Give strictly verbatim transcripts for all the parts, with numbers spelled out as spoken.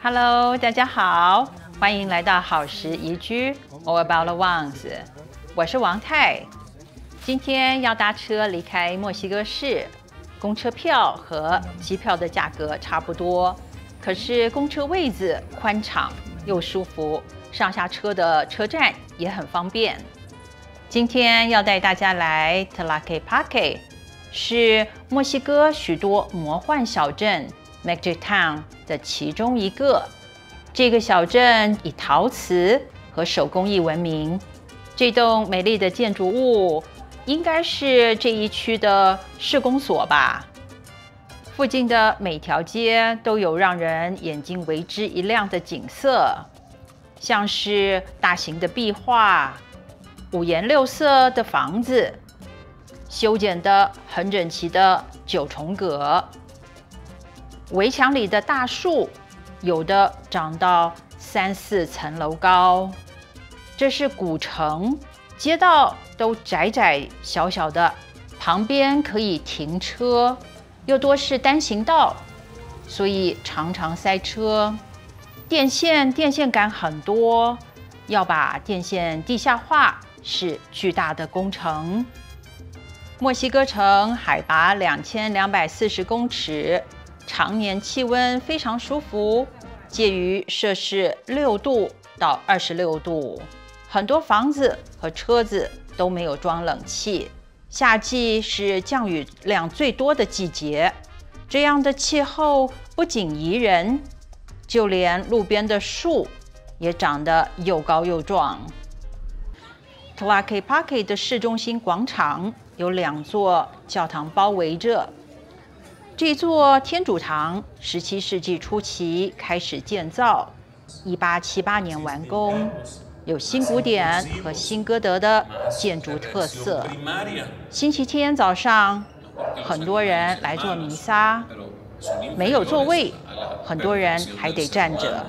Hello， 大家好，欢迎来到好时宜居 All About the Ones， 我是王太。今天要搭车离开墨西哥市，公车票和机票的价格差不多，可是公车位子宽敞又舒服，上下车的车站也很方便。今天要带大家来 Tlaquepaque， 是墨西哥许多魔幻小镇 Magic Town 的其中一个。这个小镇以陶瓷和手工艺闻名。这栋美丽的建筑物应该是这一区的市公所吧。附近的每条街都有让人眼睛为之一亮的景色，像是大型的壁画、五颜六色的房子、修剪得很整齐的九重阁。围墙里的大树，有的长到三四层楼高。这是古城，街道都窄窄小小的，旁边可以停车，又多是单行道，所以常常塞车。电线电线杆很多，要把电线地下化是巨大的工程。墨西哥城海拔两千两百四十公尺，常年气温非常舒服，介于摄氏六度到二十六度。很多房子和车子都没有装冷气。夏季是降雨量最多的季节，这样的气候不仅宜人，就连路边的树也长得又高又壮。Tlaquepaque 的市中心广场有两座教堂包围着。这座天主堂十七世纪初期开始建造，一八七八年完工，有新古典和新歌德的建筑特色。星期天早上，很多人来做弥撒，没有座位，很多人还得站着。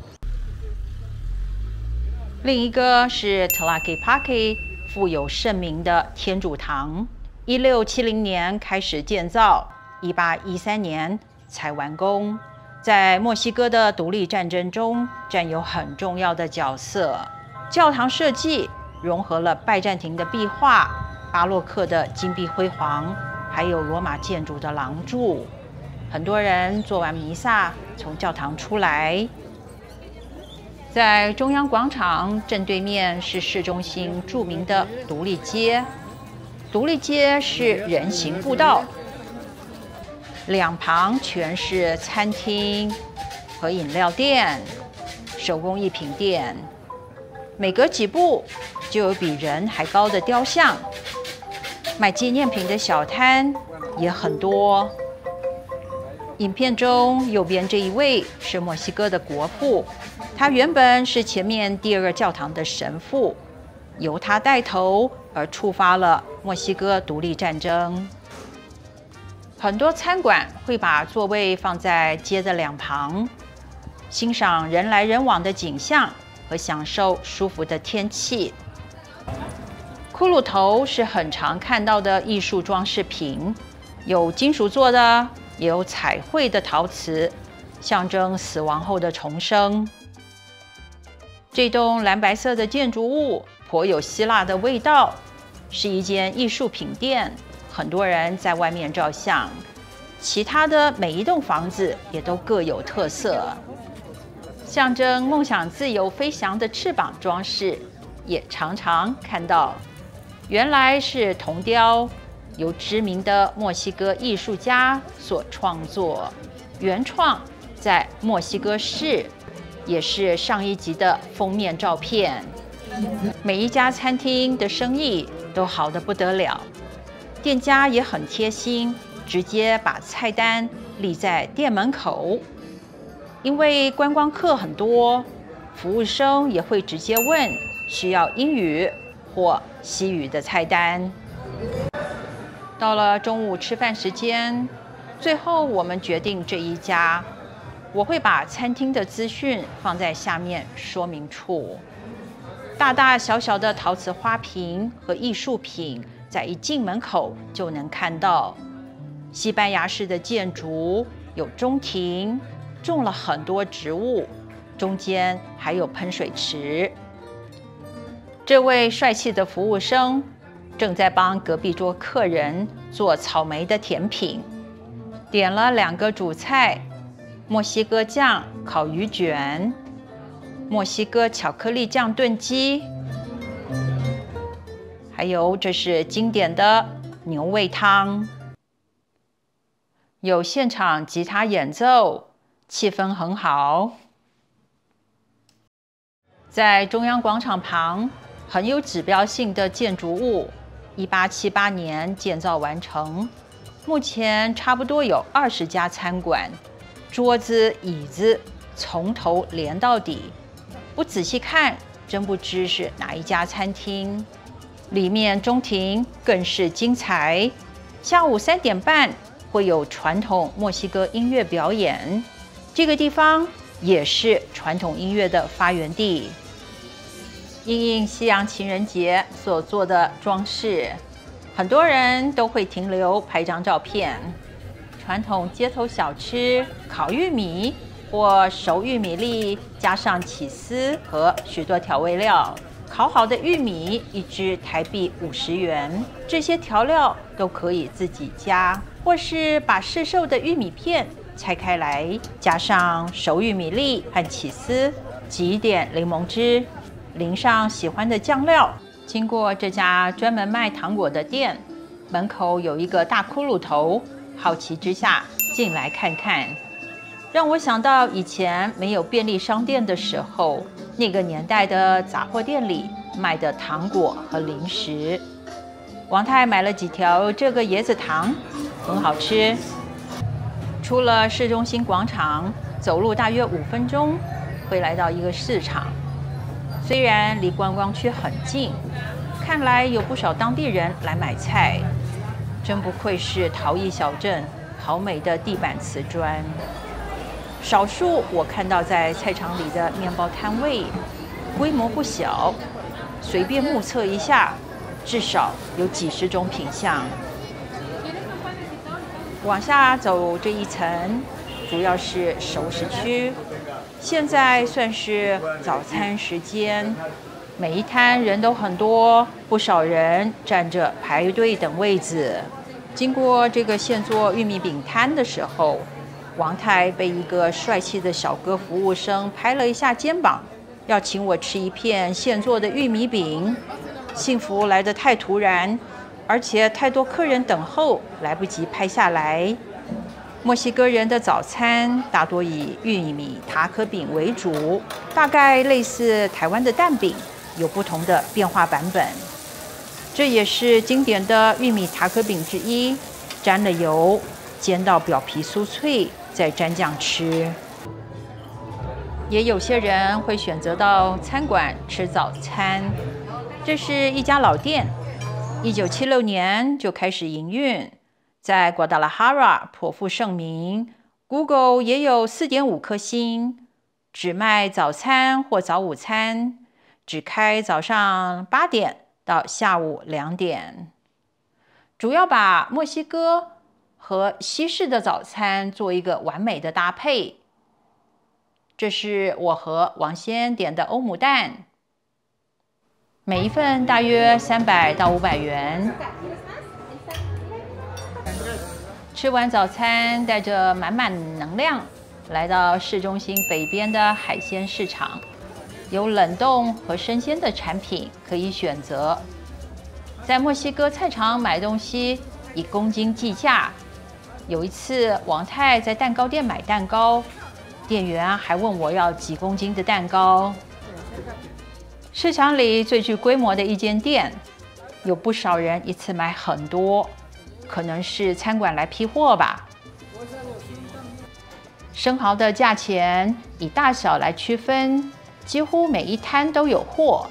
另一个是 Tlaquepaque 富有盛名的天主堂，一六七零年开始建造，一八一三年才完工，在墨西哥的独立战争中占有很重要的角色。教堂设计融合了拜占庭的壁画、巴洛克的金碧辉煌，还有罗马建筑的廊柱。很多人做完弥撒从教堂出来。在中央广场正对面是市中心著名的独立街。独立街是人行步道，两旁全是餐厅和饮料店、手工艺品店。每隔几步就有比人还高的雕像，卖纪念品的小摊也很多。影片中右边这一位是墨西哥的国父，他原本是前面第二个教堂的神父，由他带头而触发了墨西哥独立战争。很多餐馆会把座位放在街的两旁，欣赏人来人往的景象和享受舒服的天气。骷髅头是很常看到的艺术装饰品，有金属做的，也有彩绘的陶瓷，象征死亡后的重生。这栋蓝白色的建筑物颇有希腊的味道，是一间艺术品店，很多人在外面照相。其他的每一栋房子也都各有特色。象征梦想自由飞翔的翅膀装饰也常常看到，原来是铜雕，由知名的墨西哥艺术家所创作，原创在墨西哥市，也是上一集的封面照片。每一家餐厅的生意都好得不得了，店家也很贴心，直接把菜单立在店门口。因为观光客很多，服务生也会直接问需要英语或西语的菜单。到了中午吃饭时间，最后我们决定这一家。我会把餐厅的资讯放在下面说明处。大大小小的陶瓷花瓶和艺术品，在一进门口就能看到。西班牙式的建筑有中庭、 种了很多植物，中间还有喷水池。这位帅气的服务生正在帮隔壁桌客人做草莓的甜品，点了两个主菜：墨西哥酱烤鱼卷、墨西哥巧克力酱炖鸡，还有这是经典的牛味汤。有现场吉他演奏，气氛很好。在中央广场旁，很有指标性的建筑物，一八七八年建造完成。目前差不多有二十家餐馆，桌子椅子从头连到底，不仔细看真不知是哪一家餐厅。里面中庭更是精彩，下午三点半会有传统墨西哥音乐表演。这个地方也是传统音乐的发源地。因应西洋情人节所做的装饰，很多人都会停留拍张照片。传统街头小吃烤玉米或熟玉米粒，加上起司和许多调味料。烤好的玉米一只台币五十元，这些调料都可以自己加，或是把市售的玉米片拆开来，加上熟玉米粒和起司，挤一点柠檬汁，淋上喜欢的酱料。经过这家专门卖糖果的店，门口有一个大骷髅头，好奇之下进来看看，让我想到以前没有便利商店的时候，那个年代的杂货店里卖的糖果和零食。王太买了几条这个椰子糖，很好吃。出了市中心广场，走路大约五分钟，会来到一个市场。虽然离观光区很近，看来有不少当地人来买菜。真不愧是陶艺小镇，好美的地板瓷砖。少数我看到在菜场里的面包摊位，规模不小，随便目测一下，至少有几十种品项。往下走这一层，主要是熟食区。现在算是早餐时间，每一摊人都很多，不少人站着排队等位子。经过这个现做玉米饼摊的时候，王太被一个帅气的小哥服务生拍了一下肩膀，要请我吃一片现做的玉米饼。幸福来得太突然，而且太多客人等候，来不及拍下来。墨西哥人的早餐大多以玉米塔可饼为主，大概类似台湾的蛋饼，有不同的变化版本。这也是经典的玉米塔可饼之一，沾了油，煎到表皮酥脆，再沾酱吃。也有些人会选择到餐馆吃早餐。这是一家老店，一九七六年就开始营运。在瓜达拉哈拉颇负盛名 ，Google 也有 四点五 颗星。只卖早餐或早午餐，只开早上八点到下午两点。主要把墨西哥和西式的早餐做一个完美的搭配。这是我和王先点的欧姆蛋，每一份大约三百到五百元。吃完早餐，带着满满能量，来到市中心北边的海鲜市场，有冷冻和生鲜的产品可以选择。在墨西哥菜场买东西以公斤计价。有一次，王太在蛋糕店买蛋糕，店员还问我要几公斤的蛋糕。市场里最具规模的一间店，有不少人一次买很多。可能是餐馆来批货吧。生蚝的价钱以大小来区分，几乎每一摊都有货。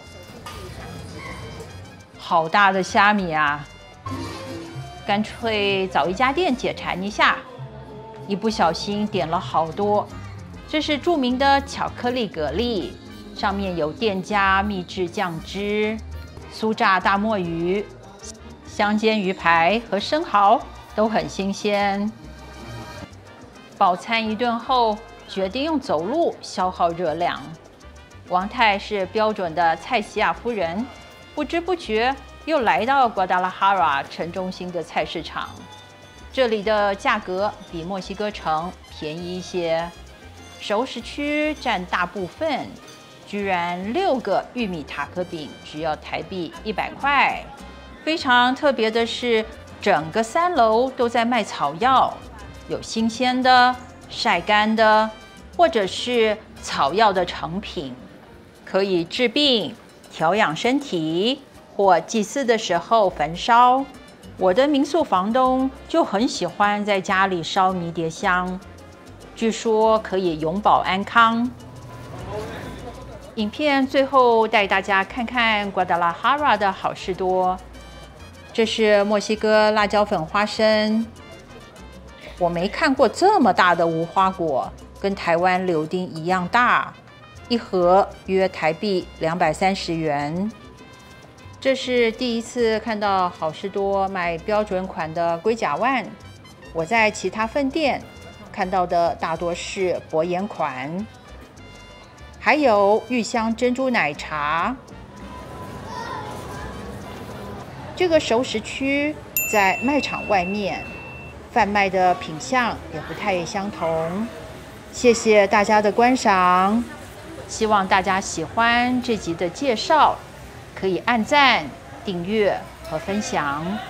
好大的虾米啊！干脆找一家店解馋一下。一不小心点了好多。这是著名的巧克力蛤蜊，上面有店家秘制酱汁、酥炸大墨鱼。香煎鱼排和生蚝都很新鲜。饱餐一顿后， 决定用走路消耗热量。王太是标准的菜西亚夫人，不知不觉又来到瓜达拉哈拉城中心的菜市场。这里的价格比墨西哥城便宜一些，熟食区占大部分，居然六个玉米塔可饼只要台币一百块。非常特别的是，整个三楼都在卖草药，有新鲜的、晒干的，或者是草药的成品，可以治病、调养身体，或祭祀的时候焚烧。我的民宿房东就很喜欢在家里烧迷迭香，据说可以永保安康。影片最后带大家看看瓜达拉哈拉的好事多。这是墨西哥辣椒粉花生，我没看过这么大的无花果，跟台湾柳丁一样大，一盒约台币两百三十元。这是第一次看到好事多卖标准款的龟甲万，我在其他分店看到的大多是薄盐款，还有玉香珍珠奶茶。这个熟食区在卖场外面，贩卖的品项也不太相同。谢谢大家的观赏，希望大家喜欢这集的介绍，可以按赞、订阅和分享。